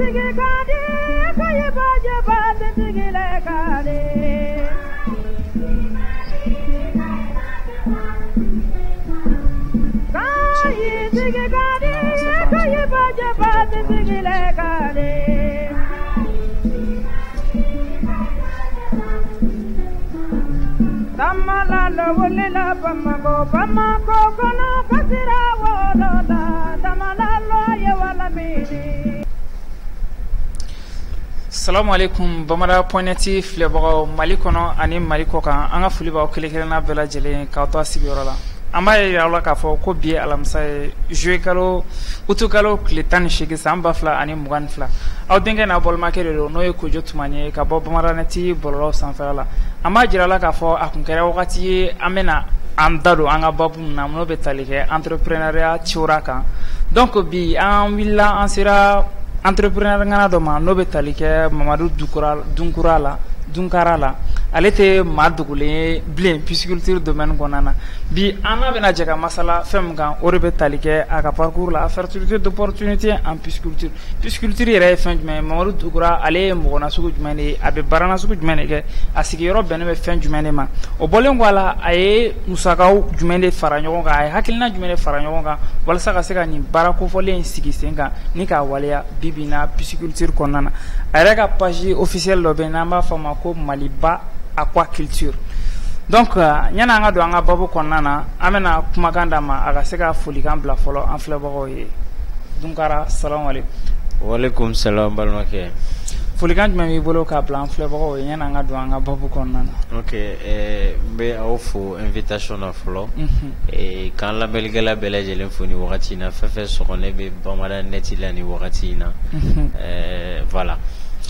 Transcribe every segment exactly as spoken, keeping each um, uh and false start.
Assalamu alaikum Bamara Pointi filɛbagaw Mali kɔnɔ ani Mali kɔ kan an ka foli b'aw kelen-kelenna bɛɛ lajɛlen k'aw to a sigiyɔrɔ la. An b'a yira aw la k'a fɔ ko bi ye alamisa ye juillet kalo août kalo tile tan ni seegin san ba fila ani mugan ni fila. Aw denkɛ n'a balimakɛ de don n'o ye Kojo Tumani ye ka bɔ Bamaranet bɔlɔlɔw sanfɛla la. An b'a jira la k'a fɔ a kun kɛra wagati ye an bɛna an da don an ka babu min na n'o bɛ tali kɛ entrepreneuriat ciwra kan. Donc bi an wulila an sera entrepreneur ngana dɔ ma n'o bɛ tali kɛ Mamadu Dukura Dunkura la Dunkara la. Ale tɛ maa dogolen ye bilen pisciculture domaine kɔnɔna na. Bi an n'a bɛna jɛ ka masala fɛn min kan o de bɛ tali kɛ a ka parcours la fertilité d'opportunité en pisciculture. Pisciculture yɛrɛ ye fɛn jumɛn ye? Mamadu Dukura ale ye mɔgɔ nasugu jumɛn de ye? A bɛ baara nasugu jumɛn de kɛ? A sigiyɔrɔ bɛnnen bɛ fɛn jumɛn de ma? O bɔlen kɔ a la a ye musakaw jumɛn de fara ɲɔgɔn kan? A ye hakilina jumɛn de fara ɲɔgɔn kan walasa ka se ka nin baara kofɔlen in sigi sen kan ni k'a waleya bi bi in na pisciculture kɔnɔna na. A yɛrɛ ka page officielle dɔ bɛ yen n'an b'a fɔ a ma ko Maliba aquaculture. Donc ɲana an ka don an ka babu kɔnɔna na an bɛna kumakan d'a ma a ka se ka folikan bila fɔlɔ an filɛbagaw ye. Dunkara salamu alaikum. Wa alaikum salam balimakɛ. Folikan jumɛn b'i bolo k'a bila an filɛbagaw ye ɲana an ka don an ka babu kɔnɔna na? Ok, eh, n bɛ aw fo invitation na fɔlɔ. Eh, k'an lamɛnnikɛla bɛɛ lajɛlen fo ni wagati in na fɛn fɛn sɔgɔ ne bɛ Bamaranet la ni wagati in na. Eh, voilà.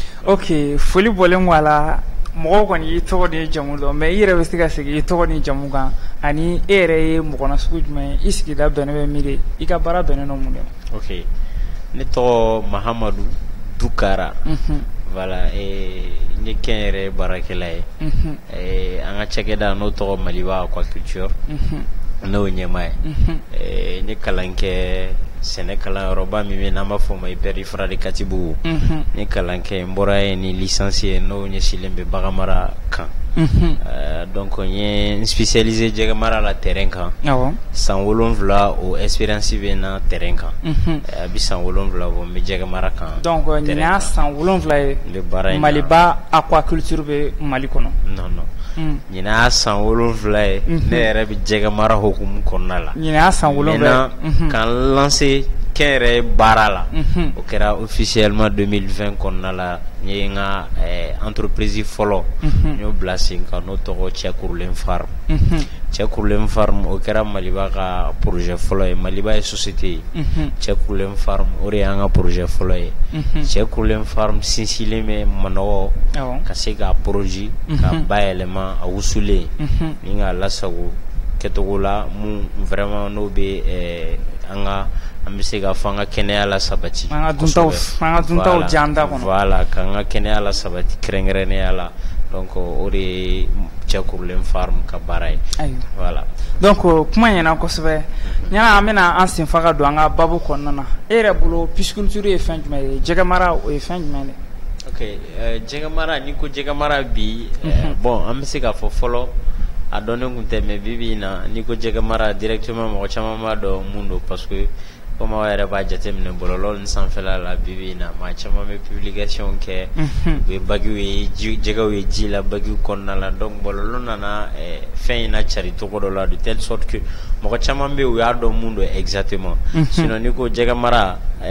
Ok, foli bɔlen kɔ a la. Mɔgɔw kɔni y'i tɔgɔ ni jamu dɔn mais i yɛrɛ bɛ se ka segin i tɔgɔ ni jamu kan ani e yɛrɛ ye mɔgɔ nasugu jumɛn ye i sigida bɛnnen bɛ min de i ka baara bɛnnen don mun de ma? Ok, ne tɔgɔ Mahamadu Dukara. Voilà, eh, n ye kɛnyɛrɛ baarakɛla ye. Eh, an ka cakɛda n'o tɔgɔ Maliba aquaculture. N'o ɲɛmaa ye. Eh, n ye kalan kɛ sɛnɛ kalanyɔrɔba min bɛ n'an b'a fɔ o ma Hyper Ifrane Katibugu. N ye kalan kɛ n bɔra yen ni licence ye n'o ɲɛsinnen bɛ baganmara kan. Donc n ye n spécialisé jɛgɛmara la terrain kan. San wolonwula o expérience bɛ n na terrain kan. A bɛ san wolonwula bɔ n bɛ jɛgɛmara kan. Donc nin y'a san wolonwula ye Maliba aquaculture bɛ Mali kɔnɔ. Non non. Ɲinɛ y'a san wolonwula ye ne yɛrɛ bɛ jɛgɛmara hukumu kɔnɔna la. Ɲinɛ y'a san wolonwula ye. Maintenant k'an lancer kɛnyɛrɛ baara la. O kɛra officiellement deux mille vingt kɔnɔna la n ye n ka entreprise fɔlɔ n y'o bila sen kan n'o tɔgɔ Cɛ Kurulen Farm. Cɛ Kurulen Farm o kɛra Maliba ka projet fɔlɔ ye. Maliba ye société ye. Cɛ Kurulen Farm o de y'an ka projet fɔlɔ ye. Cɛ Kurulen Farm sinsinlen bɛ Manɔgɔ ka se k'a produit ka bayɛlɛma a wusulen ni k'a lasago kɛcogo la mun vraiment n'o bɛ an ka an bɛ se ka fɔ an ka kɛnɛya la sabati. An ka duntaw an ka duntaw diya an da kɔnɔ. Voilà, k'an ka kɛnɛya la sabati kɛrɛnkɛrɛnnenya la. Donc o de ye Cɛ Kurulen Farm ka baara ye. Voilà. Donc kuma ɲɛna kosɛbɛ. Ɲana an bɛna an senfa ka don an ka babu kɔnɔna na. E yɛrɛ bolo pisciculture ye fɛn jumɛn ye? Jɛgɛmara o ye fɛn jumɛn de? Ok, jɛgɛmara n'i ko jɛgɛmara bi bon an bɛ se k'a fɔ fɔlɔ a dɔnnen kun tɛ mais bi bi in na n'i ko jɛgɛmara directement mɔgɔ caman b'a dɔn mun don parce que comme aw yɛrɛ b'a jateminɛ bɔlɔlɔ ni sanfɛla la bi bi in na maa caman bɛ publication kɛ u bɛ bagiw ye jɛgɛw ye ji la bagiw kɔnɔna la donc bɔlɔlɔ nana fɛn in na cari cogo dɔ la de telle sorte que mɔgɔ caman bɛ yen u y'a dɔn mun don exactement sinon n'i ko jɛgɛmara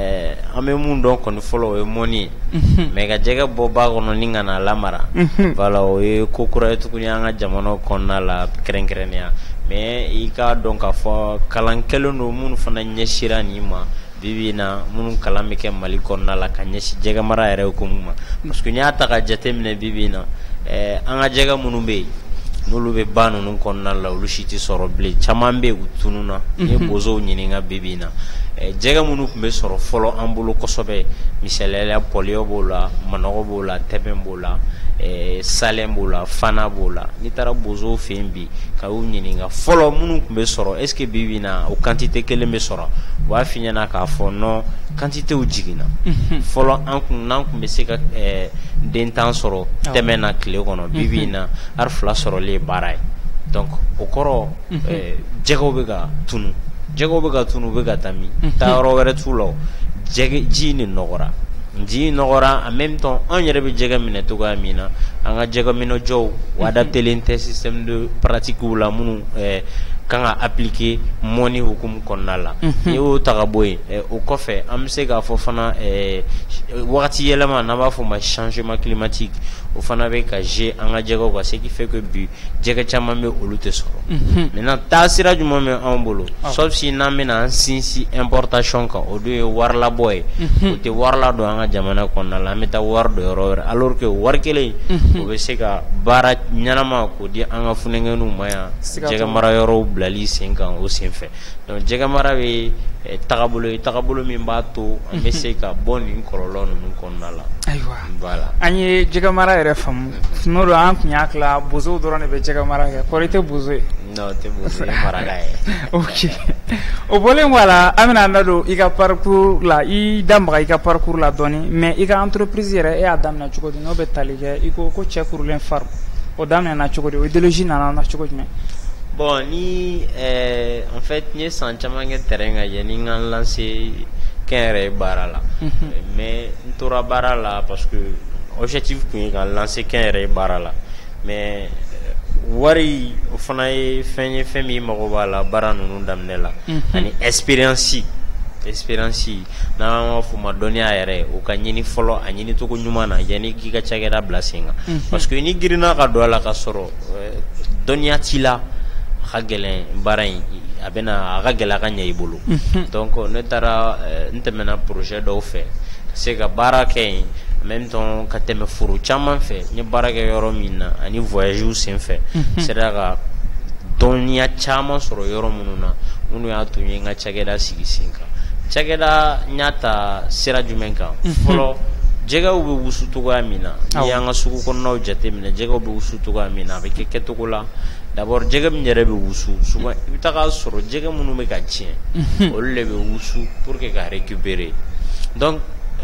an bɛ mun dɔn kɔni fɔlɔ o ye mɔni ye mais ka jɛgɛ bɔ ba kɔnɔ ni ka n'a lamara voilà o ye ko kura ye tuguni an ka jamana kɔnɔna la kɛrɛnkɛrɛnnenya. Mais i k'a dɔn k'a fɔ kalan kɛlen don minnu fana ɲɛsira nin ma bi bi in na minnu kalan bɛ kɛ Mali kɔnɔna la ka ɲɛsin jɛgɛmara yɛrɛ hukumu ma parce que n'i y'a ta ka jateminɛ bi bi in na an ka jɛgɛ minnu bɛ yen n'olu bɛ ba ninnu kɔnɔna la olu si tɛ sɔrɔ bilen caman bɛ yen u tununna n ye bozow ɲininka bi bi in na jɛgɛ minnu tun bɛ sɔrɔ fɔlɔ an bolo kosɛbɛ misaliyala pɔliyɔ b'o la manɔgɔ b'o la tɛbɛn b'o la eh, Salem b'o la Fana b'o la n'i taara bozow fɛ yen bi ka y'u ɲininka fɔlɔ minnu tun bɛ sɔrɔ est ce que bi bi in na o quantité kelen bɛ sɔrɔ u b'a f'i ɲɛna k'a fɔ non quantitéw jiginna fɔlɔ an kun n'an kun bɛ se ka eh, den tan sɔrɔ tɛmɛ na tile kɔnɔ bi bi in na ari fila sɔrɔli ye baara ye donc o kɔrɔ eh, jɛgɛw bɛ ka tunu jɛgɛw bɛ ka tunu u bɛ ka taa min taa yɔrɔ wɛrɛ t'u la jɛgɛ ji ni nɔgɔra ji nɔgɔra en même temps an yɛrɛ bɛ jɛgɛ minɛ cogoya min na an ka jɛgɛ minɛjɔw o adaptelen tɛ système de pratique la minnu eh, kan ka appliquer mɔni hukumu kɔnɔna la n'i y'o ta ka bɔ yen eh, o kɔfɛ an bɛ se k'a fɔ fana eh, wagati yɛlɛma n'an b'a fɔ o ma changement climatique o fana bɛ ka jouer an ka jɛgɛw kan ce qui fait que bi jɛgɛ caman bɛ olu tɛ sɔrɔ maintenant taasira jumɛn bɛ anw bolo sauf si n'an bɛna an sinsin importation kan o dun ye warilabɔ ye o tɛ wari ladon an ka jamana kɔnɔna la an bɛ taa wari don yɔrɔ wɛrɛ alors que wari kelen o bɛ se ka baara ɲɛnama k'o di an ka funɛnkɛninw ma yan jɛgɛ mara yɔrɔw bilali sen kan o sen fɛ donc jɛgɛ mara bɛ tagabolo ye tagabolo min b'a to an bɛ se ka bɔ nin kɔlɔlɔ ninnu kɔnɔna la. Ayiwa voilà an ye jɛgɛ mara yɛrɛ faamu n'o don an tun y'a tila bozow dɔrɔn de bɛ jɛgɛ mara kɛ kɔri tɛ bozo ye. non tɛ bozo ye maraka ye. ok o bɔlen kɔ a la an bɛna an da don i ka parcours la i da maga i ka parcours la dɔɔni mais i ka entreprise yɛrɛ e y'a daminɛ cogo di n'o bɛ tali kɛ i ko ko cɛ kurulen farm o daminɛna cogo di o idéologie nana na cogo jumɛn. bon ni euh, en fait n ye san caman kɛ terrain kan yanni n ka n lancer kɛnyɛrɛye baara la mais n tora baara la parce que objectif tun ye ka n lancer kɛnyɛrɛye baara la mais wari o fana ye fɛn ye fɛn min mago b'a la baara ninnu daminɛ la ani expérience expérience n'an b'a fɔ o ma dɔnniya yɛrɛ o ka ɲini fɔlɔ a ɲini cogo ɲuman na yanni k'i ka cakɛda bila sen kan parce que ni girinna ka don a la ka sɔrɔ dɔnniya t'i la a ka gɛlɛn baara in a bɛna a ka gɛlɛn a ka ɲɛ i bolo donc ne taara n tɛmɛna projet dɔw fɛ ka se ka baara kɛ yen en même temps ka tɛmɛ foro caman fɛ n ye baara kɛ yɔrɔ min na ani voyagew sen fɛ sera ka dɔnniya caman sɔrɔ yɔrɔ minnu na minnu y'a to n ye n ka cakɛda sigi sen kan cakɛda n y'a ta sira jumɛn kan fɔlɔ jɛgɛw bɛ wusu cogoya min na n'i y'an ka sugu kɔnɔnaw jateminɛ jɛgɛw bɛ wusu cogoya min na a bɛ kɛ kɛcogo la d'abord jɛgɛ min yɛrɛ bɛ wusu souvent i bɛ taga sɔrɔ jɛgɛ minnu bɛ ka tiɲɛ olu de bɛ wusu pour que ka récupérer donc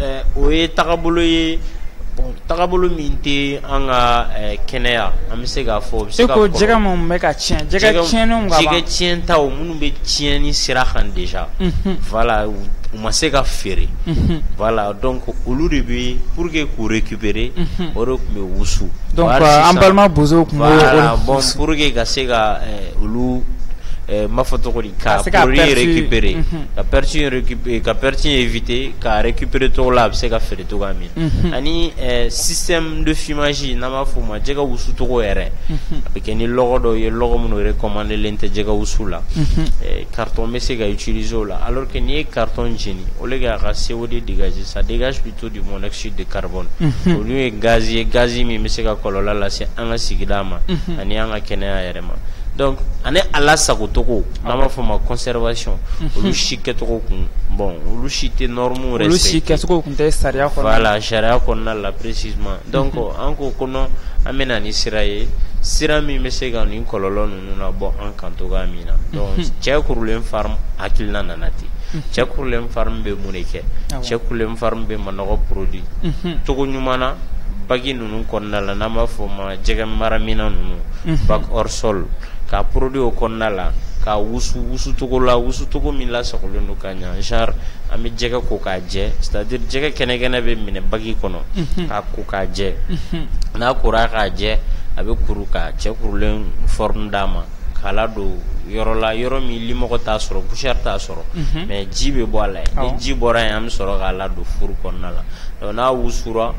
o ye tagabolo ye bon tagabolo min tɛ an ka kɛnɛya an bɛ se k'a fɔ o bɛ se ka kɔrɔ. e ko jɛgɛ minnu bɛ ka tiɲɛ jɛgɛ tiɲɛnenw ka ban jɛgɛ tiɲɛtaw minnu bɛ tiɲɛni sira kan déjà voilà u ma se ka feere voilà donc olu de bɛ pour que k'u récupérer o de tun bɛ wusu donc an balima bozow tun b'o bon pour que ka se ka olu n b'a fɔ cogo di ka produit récupérer ka perte récupérer ka perte éviter ka récupérer cogo la a bɛ se ka feere cogoya min na ani système de fumage n'an b'a fɔ o ma jɛgɛ wusu cogo yɛrɛ a bɛ kɛ ni lɔgɔ dɔw ye lɔgɔ minnu recommandé len tɛ jɛgɛ wusu la carton bɛ se ka utiliser o la alors que n'i ye carton jeni au lieu que a ka C O deux dégager ça dégage plutôt du monoxyde de carbone olu ye gaz ye gaz min bɛ se ka kɔlɔlɔ lase an ka sigida ma ani an ka kɛnɛya yɛrɛ ma donc ani a lasagocogo n'an b'a fɔ o ma conservation olu si kɛcogo kun bon olu si tɛ normes respecté olu si kɛcogo kun tɛ sariya kɔnɔna voilà sariya kɔnɔna la précisément donc an ko ko non an bɛna ni sira ye sira min bɛ se ka nin kɔlɔlɔ ninnu labɔ an kan cogoya min na donc cɛ kurulen farm hakilina nana ten cɛ kurulen farm bɛ mun de kɛ cɛ kurulen farm bɛ manɔgɔ produit cogo ɲuman na bagi ninnu kɔnɔna la n'an b'a fɔ o ma jɛgɛ maraminɛn ninnu bac hors sol ka produit o kɔnɔna la ka wusu wusu cogo la wusu cogo min lasagolen don ka ɲa genre an bɛ jɛgɛ ko k'a jɛ c'est à dire jɛgɛ kɛnɛkɛnɛ bɛ minɛ bagi kɔnɔ k'a ko k'a jɛ n'a kora k'a jɛ a bɛ kuru ka cɛ kurulen forme d'a ma k'a ladon yɔrɔ la yɔrɔ min limɔgɔ t'a sɔrɔ poussière t'a sɔrɔ mais ji bɛ bɔ a la ni ji bɔra yen an bɛ sɔrɔ k'a ladon furu kɔnɔna la donc n'a wusura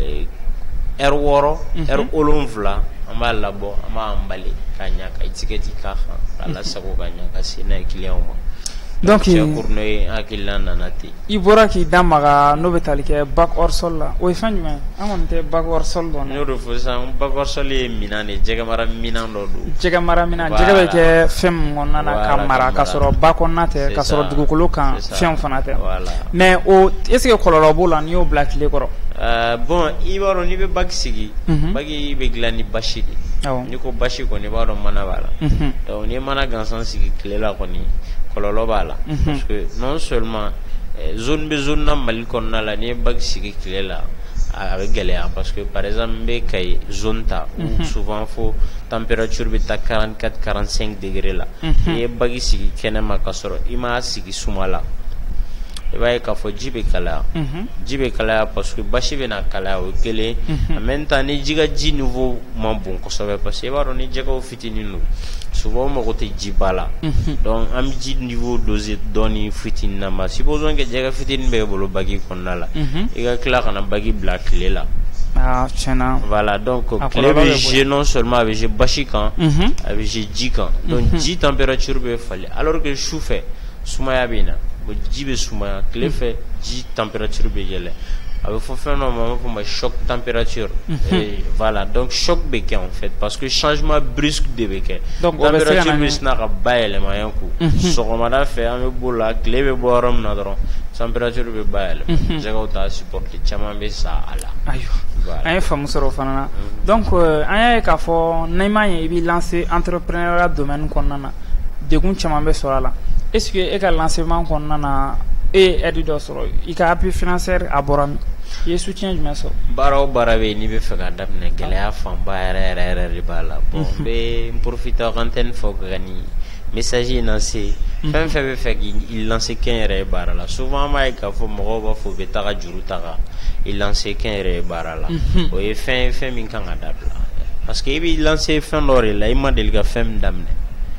heure wɔɔrɔ heure wolonwula an b'a labɔ an b'a emballé k'a ɲa ka étiquette k'a kan k'a lasago ka ɲa ka se n'a ye client ma donc cɛ kurulen ye hakilina nana ten i bɔra k'i da maga n'o bɛ tali kɛ bac hors sol la o ye fɛn jumɛn ye an kɔni tɛ bac hors sol dɔn n y'o de fɔ sisan bac hors sol ye minɛn de jɛgɛ mara minɛn dɔ don jɛgɛ mara minɛn jɛgɛ bɛ kɛ fɛn min kɔnɔna na ka mara ka sɔrɔ ba kɔnɔna tɛ ka sɔrɔ dugukolo kan fɛnw fana tɛ mais o est ce que kɔlɔlɔ b'o la n'i y'o bila tile kɔrɔ Euh, bon i b'a dɔn n'i bɛ bac sigi bac bɛ dilan ni basi de n'i ko basi kɔni i b'a dɔn mana b'a la donc n'i mana gansan sigi tile la kɔni kɔlɔlɔ b'a la parce que non seulement zone bɛ zone na Mali kɔnɔna la n'i ye bac sigi tile la a bɛ gɛlɛya parce que par exemple n bɛ Kayi zone ta où souvent fo température bɛ taa quarante-quatre quarante-cinq degré la n'i ye bac sigi kɛnɛma ka sɔrɔ i m'a sigi suma la i b'a ye k'a fɔ ji bɛ kalaya ji bɛ kalaya parce que basi bɛ na kalaya o ye kelen en même temps ni ji ka ji niveau ma bon kosɛbɛ parce que i b'a dɔn ni jɛgɛw fitinin don souvent o mago tɛ jiba la donc an bɛ ji niveau doser dɔɔni fitinin na ma supposons que jɛgɛ fitinin bɛ e bolo bac kɔnɔna la i ka tila ka na bac bila tile la ah tiɲɛna voilà donc tile bɛ jouer non seulement a bɛ jouer basi kan a bɛ jouer ji kan donc ji température bɛ falen alors que su fɛ sumaya bɛ na ji bɛ sumaya tile fɛ ji température bɛ yɛlɛ a bɛ fɔ fɛn dɔ ma an b'a fɔ ma choc température voilà donc choc bɛ kɛ en fait parce que changement brusque de bɛ kɛ température bɛ sina ka bayɛlɛma yan ko sɔgɔmada fɛ an bɛ b'o la tile bɛ bɔ yɔrɔ min na dɔrɔn température bɛ bayɛlɛma jɛgɛw t'a supporter caman bɛ sa a la ayiwa an ye faamu sɔrɔ o fana na donc an y'a ye k'a fɔ n'i m'a ɲɛ i b'i lancer entrepreneuriat domaine kɔnɔna na degun caman bɛ sɔrɔ a la est ce que e ka lancement kɔnɔna na e ye aide dɔ sɔrɔ i ka appui financier a bɔra min i ye soutien jumɛn sɔrɔ baara o baara bɛ yen n'i bɛ fɛ k'a daminɛ gɛlɛya fanba yɛrɛ yɛrɛ yɛrɛ de b'a la bon n bɛ n profiter ka antenne fɔ ka ni message in lance fɛn fɛn bɛ fɛ k'i lance kɛnyɛrɛye baara la souvent an b'a ye k'a fɔ mɔgɔw b'a fɔ u bɛ taga juru ta ka i lance kɛnyɛrɛye baara la o ye fɛn ye fɛn min kan ka dabila parce que i b'i lance fɛn dɔ de la i ma deli ka fɛn min daminɛ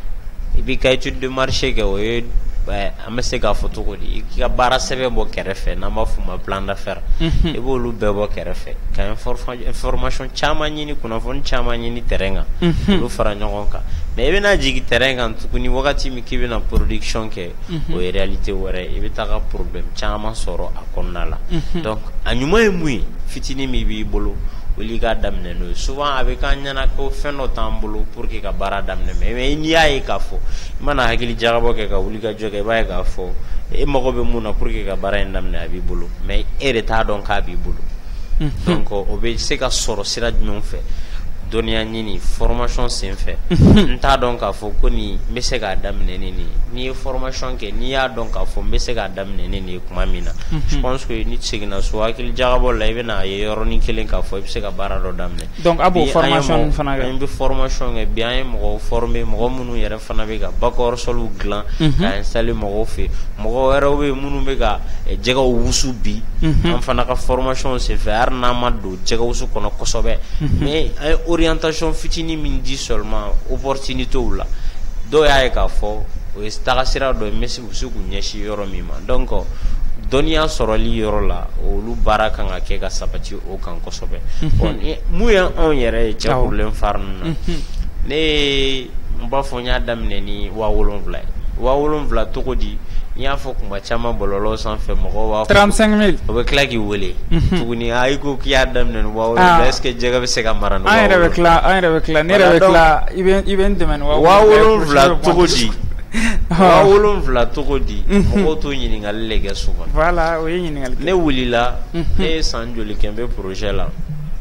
i b'i ka étude de marché kɛ o ye an bɛ se k'a fɔ cogo di i k'i ka baara sɛbɛn bɔ kɛrɛfɛ n'an b'a fɔ o ma plan d'affaires i b'olu bɛɛ bɔ kɛrɛfɛ ka information caman ɲini kunnafoni caman ɲini terrain kan olu fara ɲɔgɔn kan mais i bɛna jigin terrain kan tuguni wagati min k'i bɛna production kɛ o ye réalité wɛrɛ i bɛ taga problème caman sɔrɔ a kɔnɔna la donc a ɲuman ye mun ye fitinin min b'i bolo wuli k'a daminɛ n'o ye souvent a bɛ k'an ɲɛna ko fɛn dɔ t'an bolo pour que ka baara daminɛ mais n'i y'a ye k'a fɔ i mana hakili jagabɔ kɛ ka wuli ka jɔ kɛ i b'a ye k'a fɔ e mago bɛ mun na pour que ka baara in daminɛ a b'i bolo mais e de t'a dɔn k'a b'i bolo donc o bɛ se ka sɔrɔ sira jumɛn fɛ dɔnniya ɲini formation sen fɛ n t'a dɔn k'a fɔ ko nin n bɛ se k'a daminɛ ni nin n'i ye formation kɛ n'i y'a dɔn k'a fɔ n bɛ se k'a daminɛ ni nin ye tuma min na je pense que ni seginna so hakili jagabɔ la i bɛ na ye yɔrɔnin kelen k'a fɔ i bɛ se ka baara dɔ daminɛ donc a b'o formation fana kɛ an bɛ formation kɛ bi an ye mɔgɔw former mɔgɔ minnu yɛrɛ fana bɛ ka baccalauréat dilan ka installer mɔgɔw fɛ mɔgɔ wɛrɛw bɛ yen minnu bɛ ka jɛgɛw wusu bi an fana ka formation sen fɛ hali n'an ma don jɛgɛ wusu kɔnɔ kosɛbɛ mais an ye orientation fitinin min di seulement opportunité la dɔw y'a ye k'a fɔ o ye taga sira dɔ ye n bɛ se k'u ɲɛsin yɔrɔ min ma donc dɔnniya sɔrɔli yɔrɔ la olu baara kan ka kɛ ka sabati o kan kosɛbɛ bon mun ye anw yɛrɛ ye cɛ problème phare ninnu na ne ye n b'a fɔ n y'a daminɛ ni waa wolonwula ye waa wolonwula cogo di n y'a fɔ kuma caman bɔlɔlɔ sanfɛ mɔgɔw b'a fɔ trente-cinq mille o bɛ tila k'i wele tuguni a i ko k'i y'a daminɛ ni waa wolonwula est ce que jɛgɛ bɛ se ka mara ni waa wolonwula an yɛrɛ bɛ tila an yɛrɛ bɛ tila ne yɛrɛ bɛ tila i bɛ i bɛ n dɛmɛ ni waa wolonwula cogo di waa wolonwula cogo di mɔgɔw t'o ɲininkali le kɛ souvent voilà o ye ɲininkali kɛ ne wulila ne ye san joli kɛ n bɛ projet la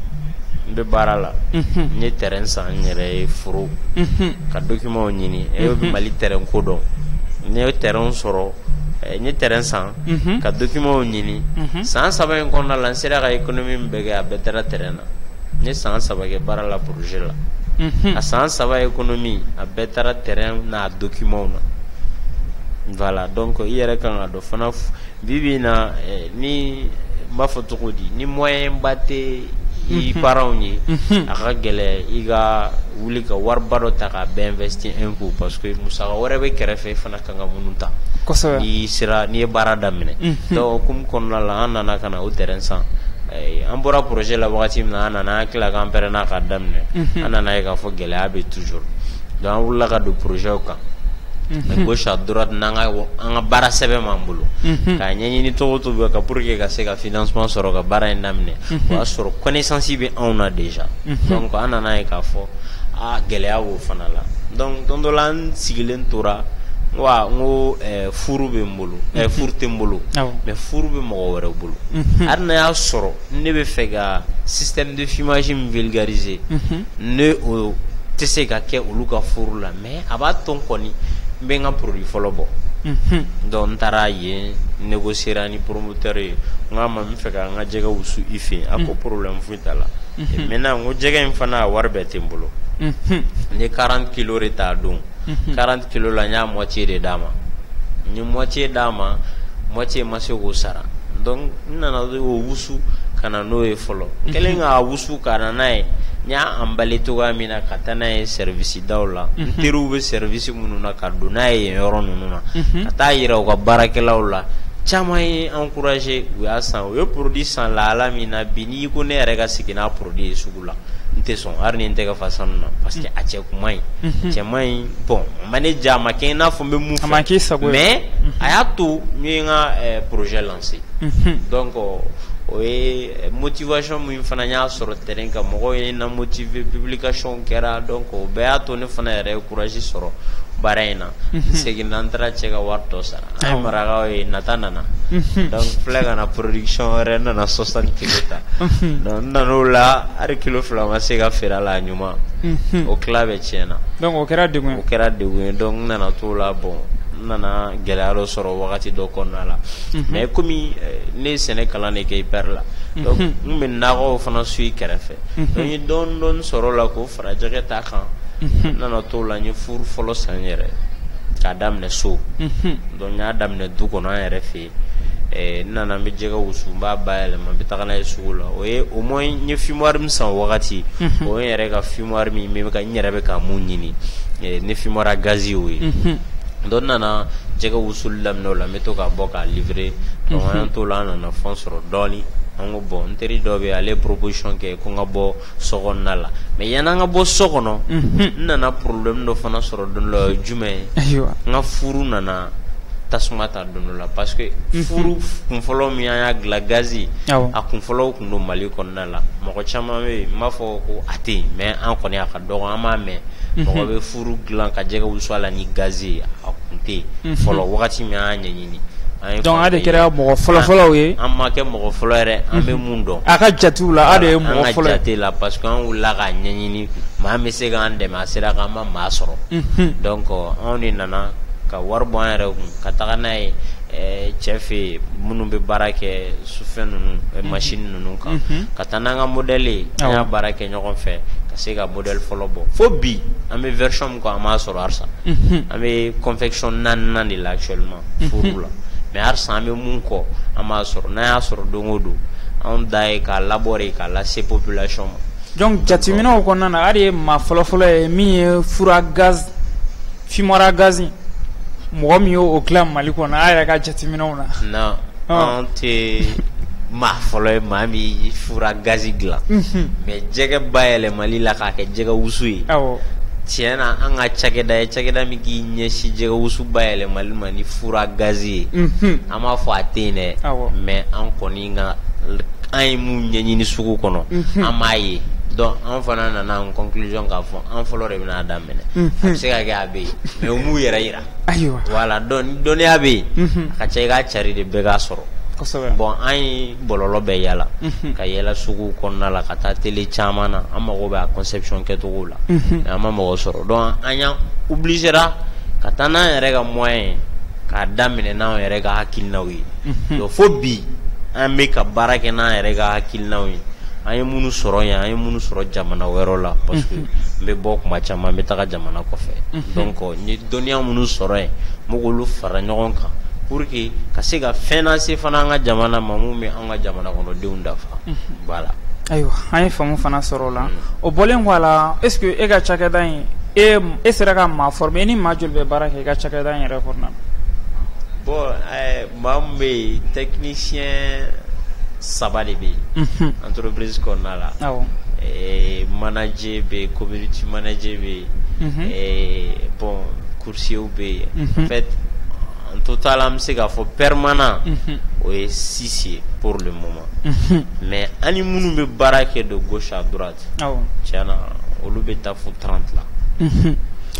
n bɛ baara la n ye terrain san n yɛrɛ ye foro ka documents ɲini e bɛ Mali terrain ko dɔn n ye terrain sɔrɔ n ye terrain san ka documents ɲini san saba in kɔnɔna la n sera ka économie min bɛɛ kɛ a bɛɛ taara terrain na n ye san saba kɛ baara la projet la a san saba économie a bɛɛ taara terrain n'a documents na voilà donc i yɛrɛ kan ka dɔn fana bi bi in na ni n b'a fɔ cogo di ni moyen ba tɛ i parents ye a ka gɛlɛ i ka wuli ka wariba dɔ ta k'a bɛɛ investir un coup parce que musaka wɛrɛ bɛ kɛrɛfɛ i fana kan ka minnu ta n'i sera n'i ye baara daminɛ donc hokumu kɔnɔna la an nana ka na o terrain san an bɔra projet la wagati min na an nana an tila k'an pɛrɛnna k'a daminɛ an nana ye k'a fɔ gɛlɛya bɛ toujours donc an wulila ka don projet kan gauche à droite n'an ka an ka baara sɛbɛn m'an bolo k'a ɲɛɲini cogo cogo ka pour que ka se ka financement sɔrɔ ka baara in daminɛ o y'a sɔrɔ connaissance bɛ anw na déjà donc an nana ye k'a fɔ a gɛlɛya b'o fana la donc don dɔ la an sigilen tora n wa ngo furu be mbolo e furu te mbolo mais furu be mo wore bolo arna ya soro ne be fega système de fumage vulgarisé ne o tese ka ke olu ka furu la mais aba ton koni be nga produit folo bo don tara ye négocier ni promoteur nga ma mi fega nga jega usu ife ako problème fuitala et maintenant ngo jega im fana warbe te mbolo ni quarante kilos reta don quarante kilos la nya moitié de dama ni moitié dama moitié masé go sara donc nana o wusu kana no e folo kelenga wusu kana nay nya ambale to ga mina katana e service dawla ntiru be service mununa kaduna e yoro nununa kata yira o barakela wala chama e encourager we asan we produit sans la la mina bini ko ne rega sikina produit sugula nte son arni nte ka façon parce que a che kumai che mai bon mané jama ke na fo me mu mais ayatu mi nga projet lancé donc oui motivation mu fana nya sur terrain ka mo e na motiver publication kera donc o be ato ne fana re encourager soro barena segina entra chega warto sara ay maraga e natanana donc flega na production re na soixante kilota non non la ar kilo flama sega fera la nyuma o clave chena donc o kera de o kera de donc nana to la bon nana gelaro soro wakati do konnala mais comme ne sénégal ne kay perla donc men nago fana sui kerefe donc don don soro la ko fra jage ta kan nana to la ni fur folo sanyere kadam ne so donc nya dam ne du ko na refe e nana mi jega usumba baele ma bitagana sugula o e au moins ni fimoir mi san wakati o yere ka fimoir mi me ka nyere be ka munyini e ne fimoira gazi oui don nana jega usul lam no la meto ka boka livrer donc on to la na fonsoro doli ngo bon teri dobe ale proposition ke ko ngabo sokonna la mais yana ngabo sokono nana problème do fana soro don lo jume nga furu nana tasmata don la parce que furu kun folo mi ya gla gazi a kun folo kun do mali konna la mo chama me mafo ko ati mais an koni aka do ama me mo be furu glan ka jega uswala ni gazi a kunte folo wakati mi anya nyini donc ade kera mo folo folo we amma ke mo folo re ambe mundo aka jatula ade mo folo jatela parce que on la ga nyini ma me se ga ande ma sera ka ma masoro donc on est nana ka warbo en re ka tagana e chefe munu be barake sufenu machine nunu ka katananga modèle ya barake nyokon fe ka se ga modèle folo bo fo bi ambe version ko amasoro arsa ambe confection nan nan il actuellement furula mais arsa ambe mun ko amasoro na ya soro dongodo on dai ka laborer ka la se population donc jatimino ko nana ari ma folo folo e mi fura gaz fimora gazi mo mi o clam maliko na ara ka jatimino na non on te ma folo e mami fura gazi gla mais jega bayele malila ka ke jega usui awo tiena anga chakeda chakeda mi ki nyeshi jega usu bayele mal mani fura gazi ama fo atene mais an koninga ay mu nyenyi ni suku kono amaye donc en fana nana en conclusion ka fo en flore bina damene c'est ka ga be mais mu yera yera aywa voilà don don ya be ka chega chari de bega soro bon ay bololo be yala ka yela suku konna la kata tele chamana ama go ba conception ke to la ama mo soro donc anya obligera katana rega moyen ka damene na rega hakil nawi do fobi an be ka barake na rega hakil nawi ay munu soro ya ay munu soro jamana wero la parce que me bok ma chama me taka jamana ko fe donc ni donia munu soro e mo go lu fara nyogon ka pour que ka se ga financer fana nga jamana mamu me anga jamana ko de unda fa voilà ayo ay famu fana soro la o bolen wala est ce que e ga chaka dan e e sera ka ma former ni majul be barake ga chaka dan re forna bon eh mambe technicien sabali be entreprise qu'on a là ah bon et manager be community manager be et bon coursier be en fait en total am se ga fo permanent ou est six pour le moment mais ani munu be barake de gauche à droite ah bon tiana olu be ta fo trente là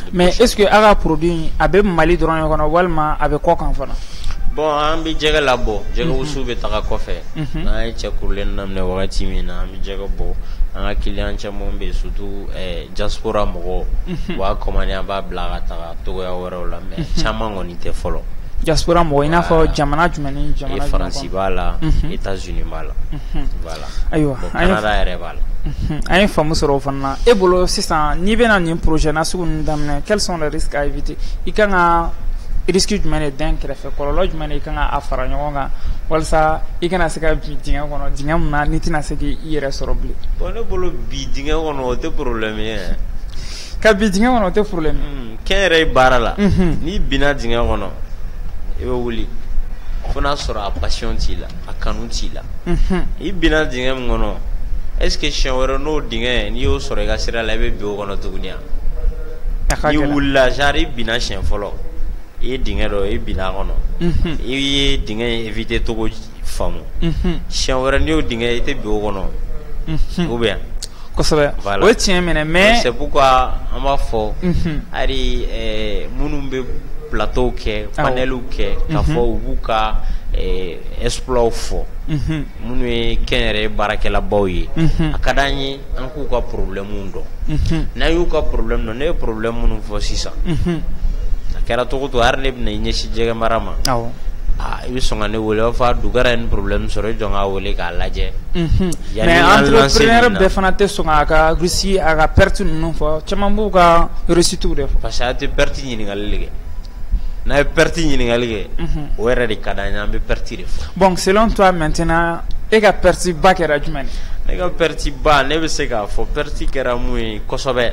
mais est-ce que aga produit abe Mali dɔrɔn kɔnɔ walima abe kɔ kan fana? Bon, an bi jɛgɛ labɔ jɛgɛ wusu bɛ taga kɔfɛ n'an ye cɛ kurulen daminɛ wagati min na an bi jɛgɛ bɔ an ka client caman bɛ surtout diaspora mɔgɔw b'a commandé an b'a bila ka taga togoya wɛrɛw la mais caman kɔni tɛ fɔlɔ. Diaspora mɔgɔ i n'a fɔ jamana jumɛn ni jamana jumɛn? Faransi b'a la, États-Unis b'a la, voilà. Ayiwa, Canada yɛrɛ b'a la. An ye faamu sɔrɔ o fana na. E bolo sisan n'i bɛna nin projet nasugu ninnu daminɛ quels sont les risques à éviter? I kan ka risque jumɛn de den kɛrɛfɛ, kɔlɔlɔ jumɛn de i kan ka fara ɲɔgɔn kan walasa i kana se ka bi dingɛ kɔnɔ dingɛ min na n'i tɛna se k'i yɛrɛ sɔrɔ bilen? Bon, ne bolo bi dingɛ kɔnɔ o tɛ problème ye. Ka bi dingɛ kɔnɔ o tɛ problème. Kɛn yɛrɛ ye baara la n'i binna dingɛ kɔnɔ i bɛ wuli fo n'a sɔrɔ a passion t'i la a kanu t'i la. I binna dingɛ min kɔnɔ est ce que siɲɛ wɛrɛ n'o dingɛ n'i y'o sɔrɔ i ka sira la i bɛ bin o kɔnɔ tuguni wa? N'i wulila genre i binna siɲɛ fɔlɔ i ye dingɛ dɔ i binna a kɔnɔ i ye dingɛ in éviter togo faamu siɲɛ wɛrɛ n'i y'o dingɛ i tɛ bin o kɔnɔ ou bien? Kosɛbɛ, o ye tiɲɛ minɛ mais c'est pourquoi an b'a fɔ hali minnu bɛ plateau kɛ paneliw kɛ k'a fɔ u b'u ka exploit fɔ minnu ye kɛnyɛrɛye baarakɛlabaw ye a ka d'an ye an k'u ka problème dɔn n'an y'u ka problème dɔn ne ye problème minnu fɔ sisan a kɛra cogo o cogo hali ne bɛna i ɲɛsin jɛgɛ mara ma i bɛ sɔn ka ne wele b'a fɔ a dugara ye ni problème sɔrɔ i jɔn k'a wele k'a lajɛ. Mais entrepreneur bɛɛ fana tɛ sɔn a ka risque a ka perte ninnu fɔ caman b'u ka réussite de fɔ. Parce que a tɛ perte ɲininkali de kɛ n'a ye perte ɲininkali kɛ o yɛrɛ de ka d'an ye an bɛ perte de fɔ. Bon selon toi maintenant e ka perte ba kɛra jumɛn ye? Ne ka perte ba ne bɛ se k'a fɔ perte kɛra mun ye kosɛbɛ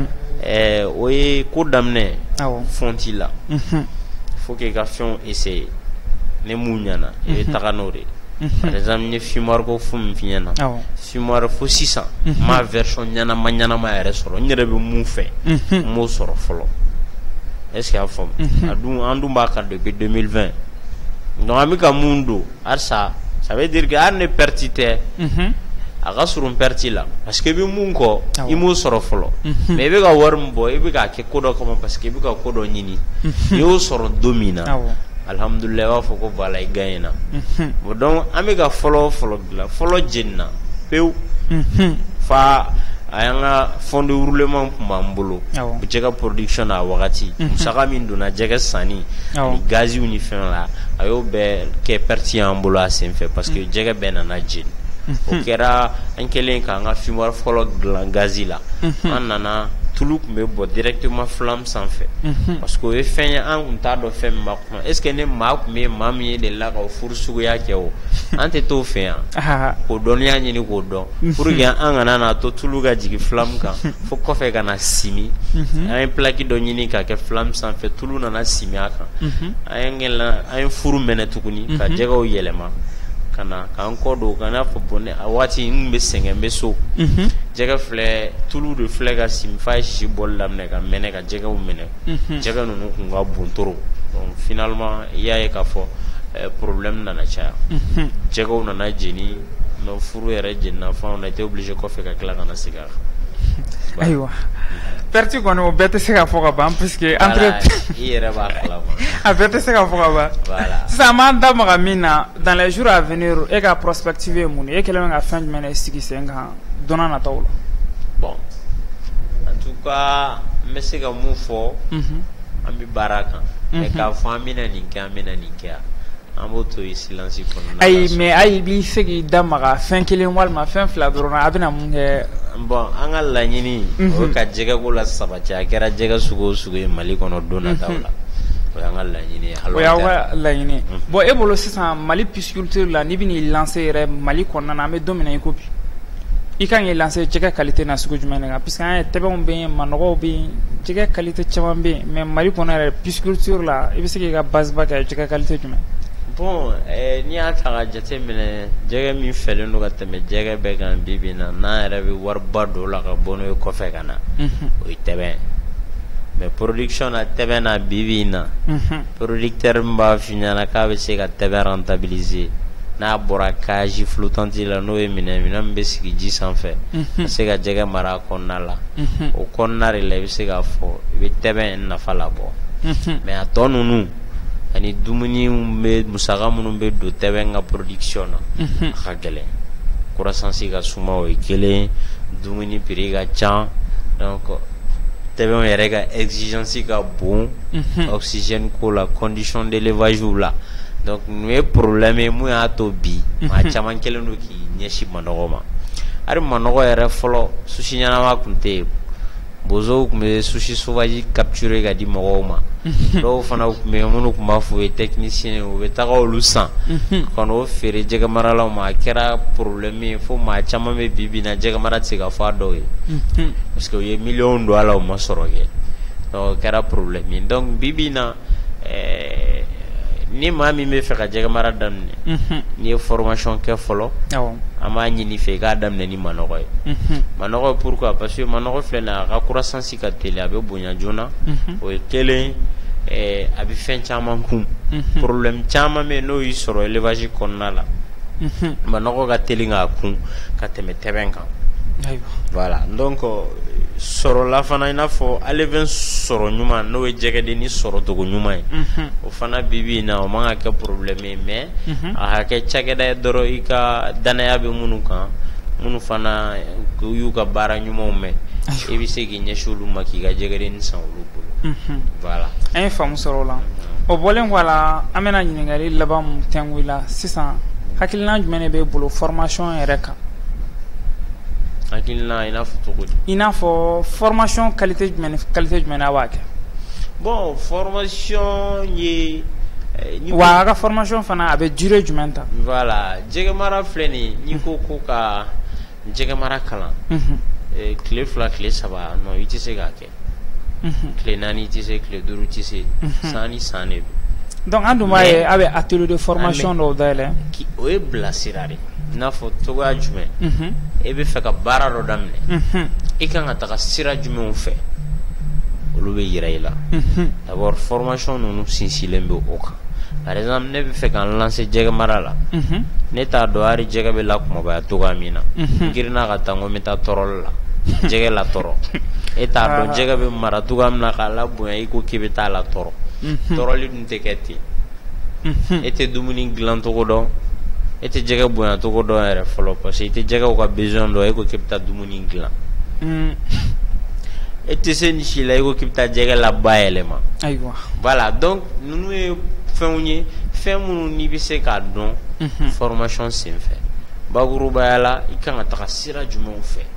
o ye ko daminɛ fonti la faut que i ka fɛnw essayer ne mun ɲɛna i bɛ taga n'o de par exemple n ye fumoir ko fo min f'i ɲɛna fumoir fo sisan n ma version ɲɛnama ɲɛnama yɛrɛ sɔrɔ n yɛrɛ bɛ mun fɛ n m'o sɔrɔ fɔlɔ est ce que y'a faamu a dun an dun b'a kan depuis deux mille vingt donc an bɛ ka mun don halisa ça veut dire que hali ni perte tɛ a ka surun perte la parce que i bɛ mun kɔ i m'o sɔrɔ fɔlɔ mais i bɛ ka wari min bɔ i bɛ k'a kɛ ko dɔ kama parce que i bɛ ka ko dɔ ɲini i y'o sɔrɔ don min na alhamdulillah i b'a fɔ ko voilà i gagne na bon donc an bɛ ka fɔlɔ fɔlɔ dilan fɔlɔ jeni na pewu fa a y'an ka fond de roulement tun b'an bolo jɛgɛ production na a wagati musaka min donna jɛgɛ sanni ni gaziw ni fɛn la a y'o bɛɛ kɛ perte y'an bolo a senfɛ parce que jɛgɛ bɛɛ nana jeni o kɛra an kɛlen k'an ka fumoir fɔlɔ dilan gazi la an nana tulu tun bɛ bɔ directement flamme sanfɛ parce que o ye fɛn ye an tun t'a dɔn fɛn min b'a kɔnɔ est ce que ne maa tun bɛ maa min ye de la ka o furu suguya kɛ o an tɛ t'o fɛ yan k'o dɔnniya ɲini k'o dɔn pour que an kana na to tulu ka jigin flamme kan fo kɔfɛ ka na simi an ye plaque dɔ ɲini ka kɛ flamme sanfɛ tulu nana simi a kan an ye an ye furu mɛnɛ tuguni ka jɛgɛw yɛlɛma ka na k'an kɔ don ka n'a fɔ bon a waati n bɛ sɛgɛn n bɛ so jɛgɛ filɛ tulu de filɛ ka simi f'a ye sisi bɔli daminɛ ka mɛnɛ ka jɛgɛw minɛ jɛgɛ ninnu tun ka bon trop donc finalement i y'a ye k'a fɔ problème nana caya jɛgɛw nana jeni mais furu yɛrɛ jenina fo on a été obligé kɔfɛ ka tila ka na segin a kan. Ayiwa perte kɔni o bɛɛ tɛ se ka fɔ ka ban parce que entre i yɛrɛ b'a kalama a bɛɛ tɛ se ka fɔ ka ban sisan an b'an da maga min na dans les jours à venir e ka prospective ye mun ye e kɛlen bɛ ka fɛn jumɛn de sigi sen kan don n'a nataw la? Bon en tout cas n bɛ se ka mun fɔ an bɛ baara kan mais k'a fɔ an bɛna nin kɛ an bɛna nin kɛ an b'o to yen silence kɔnɔna la. Ayi mais ayi b'i se k'i da maga fɛn kelen walima fɛn fila dɔrɔn a bɛna mun kɛ? Bon an ka laɲini o ye ka jɛgɛko la sabati a kɛra jɛgɛ sugu o sugu ye Mali kɔnɔ don nataw la o y'an ka laɲini ye. O y'aw ka laɲini ye. Bon e bolo sisan Mali pisciculture la n'i bɛn'i lancer yɛrɛ Mali kɔnɔna na an bɛ don min na i ko bi i kan k'i lancer jɛgɛ qualité na sugu jumɛn de kan puisque an ye tɛbɛnw bɛ yen manɔgɔw bɛ yen jɛgɛ qualité caman bɛ yen mais Mali kɔnɔ yɛrɛ pisciculture la i bɛ se k'i ka base ba kɛ jɛgɛ qualité jumɛn? Bon n'i y'a ta ka jate minɛ jɛgɛ min fɛlen don ka tɛmɛ jɛgɛ bɛɛ kan bi bi in na n'an yɛrɛ bɛ wariba don o la ka bɔ n'o ye kɔfɛ ka na o ye tɛbɛn mais production na tɛbɛn na bi bi in na producteur min b'a f'i ɲɛna k'a bɛ se ka tɛbɛn rentabiliser n'a bɔra cage flottante la n'o ye minɛn minɛn min bɛ sigi ji sanfɛ ka se ka jɛgɛ mara a kɔnɔna la o kɔnɔna de la i bɛ se k'a fɔ i bɛ tɛbɛn nafa labɔ mais a tɔ ninnu ani dumuni bɛ musaka minnu bɛ don tɛbɛn ka production na a ka gɛlɛn croissance ka suma o ye kelen dumuni prix ka ca donc tɛbɛn yɛrɛ ka exigence ka bon oxygène ko la condition d'élevage la donc nous ye problème ye mun y'a to bi maa caman kelen don k'i ɲɛsin manɔgɔ ma hali manɔgɔ yɛrɛ fɔlɔ sushi ɲɛnama tun tɛ yen bozow tun bɛ sushi sauvage capturer ka di mɔgɔw ma dɔw fana tun bɛ yen minnu tun b'a fɔ u ye technicien u bɛ taga olu san ka n'o feere jɛgɛ maralaw ma a kɛra problème ye fo maa caman bɛ bi bi in na jɛgɛ mara tɛ se ka fɔ a dɔw ye parce que u ye miliyɔn don a la u ma sɔrɔ kɛ donc o kɛra problème ye donc bi bi in na ɛɛ ni maa min bɛ fɛ ka jɛgɛ mara daminɛ n'i ye formation kɛ fɔlɔ an b'a ɲini fɛ i k'a daminɛ ni manɔgɔ ye manɔgɔ pourquoi parce que manɔgɔ filɛ nin ye a ka croissance ka teli a bɛ bonya joona o ye kelen a bɛ fɛn caman kun problème caman bɛ yen n'o y'i sɔrɔ élevage kɔnɔna la manɔgɔ ka teli k'a kun ka tɛmɛ tɛbɛn kan voilà donc sɔrɔla fana i n'a fɔ ale bɛ sɔrɔ ɲuman n'o ye jɛgɛdenni sɔrɔ cogo ɲuman ye o fana bi bi in na o man ka kɛ problème ye mais a ka kɛ cakɛda ye dɔrɔn i ka danaya bɛ minnu kan minnu fana u y'u ka baara ɲumanw mɛn i bɛ se k'i ɲɛsin olu ma k'i ka jɛgɛdenni san olu bolo voilà an ye faamu sɔrɔ o la o bɔlen kɔ a la an bɛna ɲininkali laban mun tɛngu la sisan hakilina jumɛn de b'e bolo formation yɛrɛ kan hakilina i n'a fɔ cogo di i n'a fɔ formation qualité jumɛn qualité jumɛn a b'a kɛ bon formation ye wa a ka formation fana a bɛ durée jumɛn ta voilà jɛgɛ mara filɛ nin n'i ko ko ka jɛgɛ mara kalan tile fila tile saba non i tɛ se k'a kɛ tile naani i tɛ se tile duuru i tɛ se san ni san de don donc an dun b'a ye a bɛ atelier de formation dɔw dayɛlɛ o ye bilasira de i n'a fɔ cogoya jumɛn e bɛ fɛ ka baara dɔ daminɛ i kan ka taga sira jumɛnw fɛ olu bɛ yira i la d'abord formation ninnu sinsinlen bɛ o kan par exemple ne bɛ fɛ ka n lancer jɛgɛ mara la ne t'a dɔn hali jɛgɛ bɛ lakumabaya cogoya min na n girinna ka taa n ko n bɛ taa tɔrɔli la jɛgɛ la tɔrɔ e t'a dɔn jɛgɛ bɛ mara cogoya min na k'a labonya i ko k'i bɛ taa la tɔrɔ tɔrɔli dun tɛ kɛ ten e tɛ dumuni dilan cogo dɔn e tɛ jɛgɛ bonya cogo dɔn yɛrɛ fɔlɔ parce que i tɛ jɛgɛw ka besoin dɔn e ko k'i bɛ taa dumuni dilan e tɛ se ni si la e ko k'i bɛ taa jɛgɛ la bayɛlɛma ayiwa voilà donc ninnu ye fɛnw ye fɛn minnu n'i bɛ se k'a dɔn formation senfɛ bakurubaya la i kan ka taga sira jumɛnw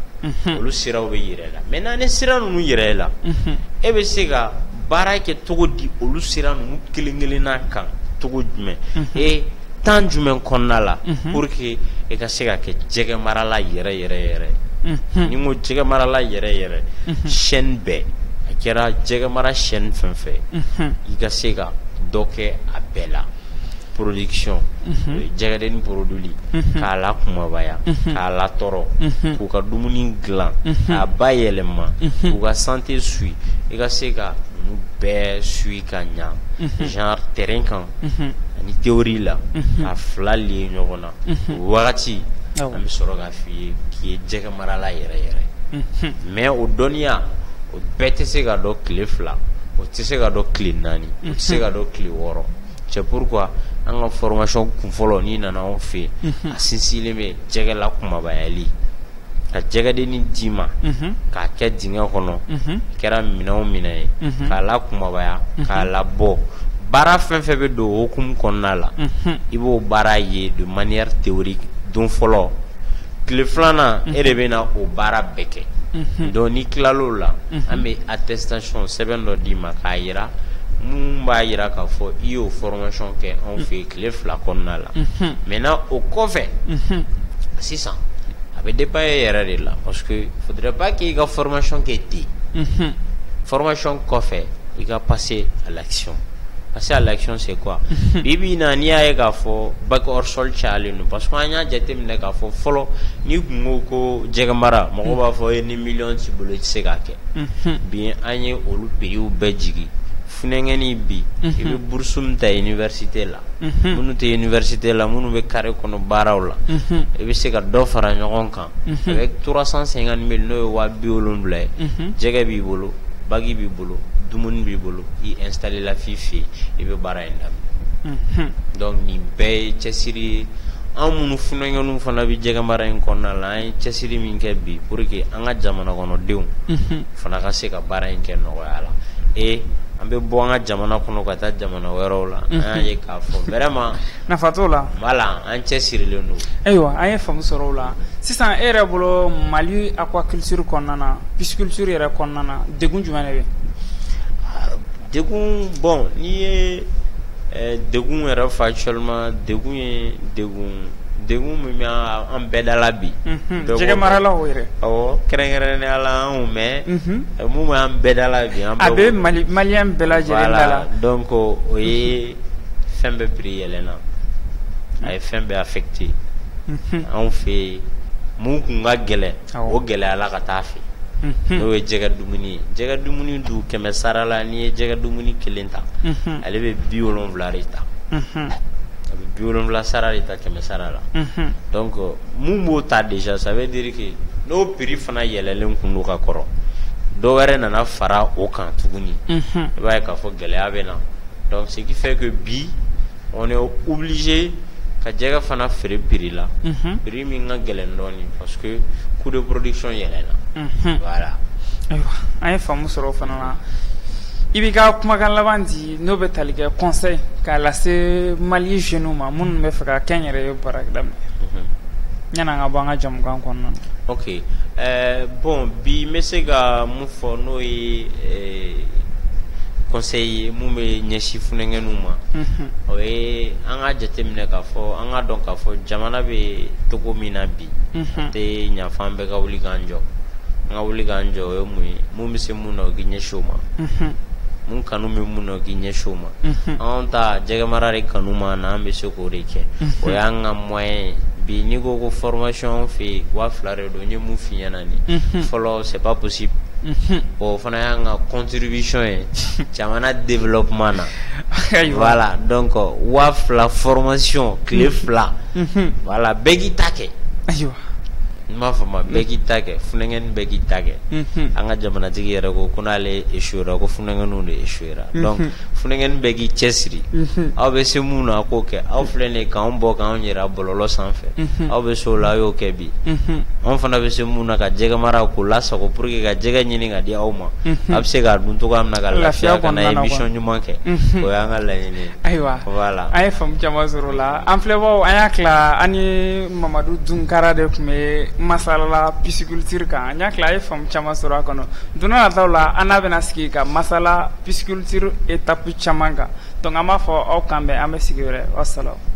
fɛ olu siraw bɛ yira i la maintenant ni sira ninnu yira i la e bɛ se ka baara kɛ cogo di olu sira ninnu kelen kelenna kan cogo jumɛn e temps jumɛn kɔnɔna la pour que e ka se ka kɛ jɛgɛ marala yɛrɛ yɛrɛ yɛrɛ ni n ko jɛgɛ marala yɛrɛ yɛrɛ chaîne bɛɛ a kɛra jɛgɛ mara chaîne fɛn fɛn i ka se ka dɔ kɛ a bɛɛ la production jɛgɛdenni produit k'a la kumabaya k'a la tɔrɔ k'u ka dumuni dilan k'a bayɛlɛma k'u ka santé suit i ka se ka ninnu bɛɛ suit ka ɲa genre terrain kan ani théorie la a fila lié ɲɔgɔn na o wagati an bɛ sɔrɔ k'a f'i ye k'i ye jɛgɛ marala yɛrɛ yɛrɛ mais o dɔnniya o bɛɛ tɛ se ka dɔn tile fila o tɛ se ka dɔn tile naani o tɛ se ka dɔn tile wɔɔrɔ c'est pourquoi an ka formation kun fɔlɔ n'i nana anw fɛ yen a sinsinlen bɛ jɛgɛ la kumabayali ka jɛgɛdenni d'i ma k'a kɛ dingɛ kɔnɔ kɛra minɛn o minɛn ye k'a la kumabaya k'a labɔ baara fɛn fɛn bɛ don o hukumu kɔnɔna la i b'o baara ye de manière théorique don fɔlɔ tile filanan e de bɛ na o baara bɛɛ kɛ donc n'i tilal'o la an bɛ attestation sɛbɛn dɔ d'i ma k'a yira mun b'a yira k'a fɔ i y'o formation kɛ anw fɛ yen tile fila kɔnɔna la maintenant o kɔfɛ sisan a bɛ dépend e yɛrɛ de la parce que faudrait pas que i ka formation kɛ ten formation kɔfɛ i ka passer à l'action. Passer à l'action c'est quoi? Bibi na n'i y'a ye k'a fɔ bac hors sol cayalen don parce que an y'a jateminɛ k'a fɔ fɔlɔ n'i kun ko ko jɛgɛ mara mɔgɔw b'a fɔ e ni miliyɔn t'i bolo i tɛ se k'a kɛ bi an ye olu prix bɛɛ jigin funengeni bi i be bourse min ta université la minnu tɛ université la minnu be carré kɔnɔ baaraw la i be se ka dɔ fara ɲɔgɔn kan avec trois cent cinquante mille n'o ye waa bi wolonwula ye jɛgɛ b'i bolo bagi b'i bolo dumuni b'i bolo i installé la f'i fɛ i be baara in daminɛ donc nin bɛɛ ye cɛsiri an minnu funengɛniw fana bi jɛgɛ mara in kɔnɔna la an ye cɛsiri min kɛ bi pour que an ka jamana kɔnɔdenw fana ka se ka baara in kɛ nɔgɔya la et an bɛ bɔ an ka jamana kɔnɔ ka taa jamana wɛrɛw la an y'a ye k'a fɔ vraiment nafa t'o la voilà an cɛsirilen don ayiwa an ye faamu sɔrɔ o la sisan e yɛrɛ bolo Mali aquaculture kɔnɔna na pisciculture yɛrɛ kɔnɔna na degun jumɛn de bɛ degun bon n'i ye degun yɛrɛ fɔ actuellement degun ye degun degun min bɛ an bɛɛ da la bi jɛgɛ maralaw yɛrɛ awɔ kɛrɛnkɛrɛnnenya la an mɛ mun bɛ an bɛɛ da la bi a bɛ Mali maliyɛn bɛɛ lajɛlen da la donc o ye fɛn bɛɛ prix yɛlɛnna a ye fɛn bɛɛ affecté anw fɛ yen mun kun ka gɛlɛn o gɛlɛyala ka taa fɛ n'o ye jɛgɛ dumuni ye jɛgɛ dumuni dun kɛmɛ sara la n'i ye jɛgɛ dumuni kelen ta ale bɛ bi wolonwula de ta a bɛ bi wolonwula sara de ta kɛmɛ sara la donc mun b'o ta déjà ça veut dire que n'o prix fana yɛlɛlen kun do ka kɔrɔ dɔ wɛrɛ nana fara o kan tuguni i b'a ye k'a fɔ gɛlɛya bɛ na donc ce qui fait que bi on est obligé ka jɛgɛ fana feere prix la prix min ka gɛlɛn dɔɔnin parce que coût de production yɛlɛnna voilà ayiwa an ye faamu sɔrɔ o fana na i b'i ka kumakan laban di n'o bɛ tali kɛ conseil k'a lase Mali jeunes ma minnu bɛ fɛ ka kɛ n yɛrɛ ye baara daminɛ yanni an ka bɔ an ka jamukan kɔnɔna na ok euh, bon bi n bɛ se ka mun fɔ n'o ye conseil ye mun bɛ ɲɛsin funɛngɛniw ma o ye an ka jateminɛ k'a fɔ an ka dɔn k'a fɔ jamana bɛ togo min na bi a tɛ ɲafa an bɛɛ ka wuli k'an jɔ an ka wuli k'an jɔ o ye mun ye mun bɛ se mun na o k'i ɲɛsin o ma mun kanu bɛ mun na o k'i ɲɛsin o ma anw ta jɛgɛ mara de kanu ma na an bɛ se k'o de kɛ o y'an ka moyen bi n'i ko ko formation an fɛ yen waa fila de don n ye mun f'i ɲɛna nin fɔlɔ c'est pas possible o fana y'an ka contribution ye jamana développement na voilà donc waa fila formation tile fila voilà bɛɛ k'i ta kɛ ayiwa n m'a fɔ ma bɛɛ k'i ta kɛ funɛngɛni bɛɛ k'i ta kɛ an ka jamanatigi yɛrɛ ko ko n'ale échouera ko funɛngɛniw de échouera donc funɛngɛni bɛɛ k'i cɛsiri aw bɛ se mun na a k'o kɛ aw filɛ nin ye k'anw bɔ k'anw yɛrɛ bɔlɔlɔ sanfɛ aw bɛ se o la a y'o kɛ bi anw fana bɛ se mun na ka jɛgɛ mara k'o lasago pour que ka jɛgɛ ɲini ka di aw ma a bɛ se k'a dun cogoya min na ka lafiya ka na émission ɲuman kɛ o y'an ka laɲini ye ayiwa voilà an ye faamu caman sɔrɔ o la an filɛbagaw an y'a tila an ni Mamadu Dunkara de tun bɛ masala pisciculture kan an y'a tila a ye faamu caman sɔrɔ a kɔnɔ don dɔ nataw la an n'a bɛna sigi ka masala pisciculture étape caman kan donc an b'a fɔ aw kan bɛn an bɛ sigi wɛrɛ wasalaam